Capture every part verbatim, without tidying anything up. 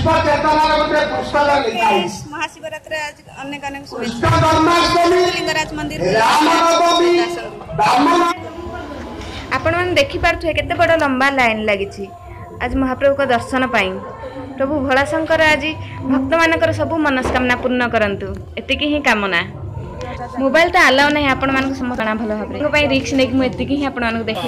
विश्व चेतनार गोटे पुस्तक लिखा महाशिवरात्रि आज अनेक अनेक कृष्ण जन्माष्टमी लिंगराज मंदिर रामनवमी आपण मैंने देखी पारे केते बड़ लंबा लाइन लगी आज महाप्रभु को दर्शन पाई। प्रभु भोलाशंकर आज भक्त मानकर सबू मनस्कामना पूर्ण करंतु एतिकी ही कामना। मोबाइल तो आलाउ नहीं आपण मानक समस्त जाना भल भाव रिक्स नहीं मुझे एतिकी ही आपण मानक देखि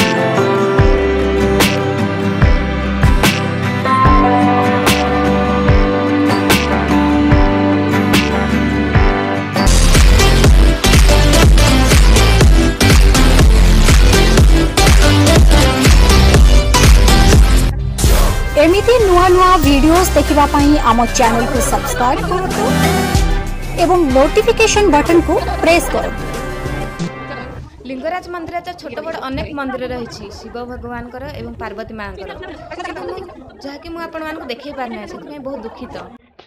एमिति नुआ नुआ वीडियोस देखिबा पई आम चैनल को सब्सक्राइब करो एवं नोटिफिकेशन बटन को प्रेस करो। लिंगराज मंदिर तो छोट बड़ अनेक मंदिर रही शिव भगवान एवं पार्वती माँ जहाँकि मुझे आपण मानक देखे पारना से बहुत दुखित।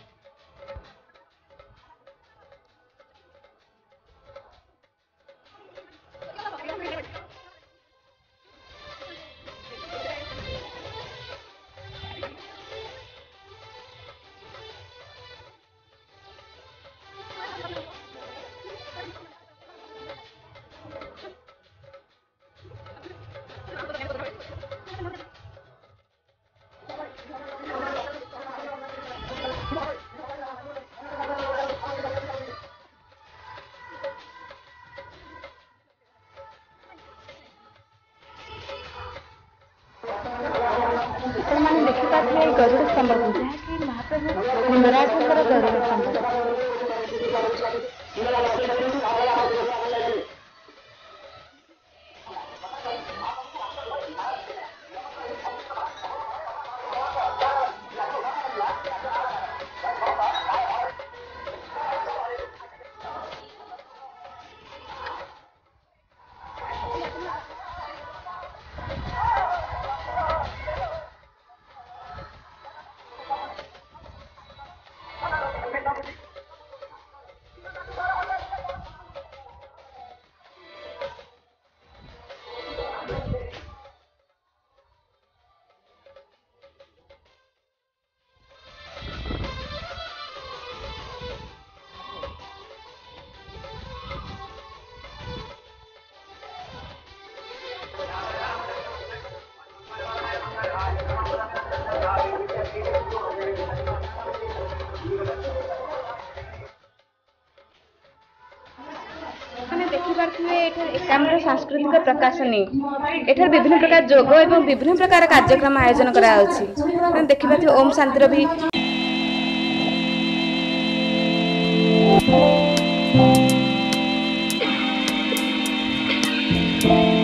गरुड़ स्तंभ जहाँकि महाप्रभु लिंगराज गरुड़ स्तंभ एकाम्र सांस्कृतिक प्रकाशनी एठार विभिन्न प्रकार जोग एवं विभिन्न प्रकार कार्यक्रम आयोजन करा देखिए ओम शांतिर भी Thank you.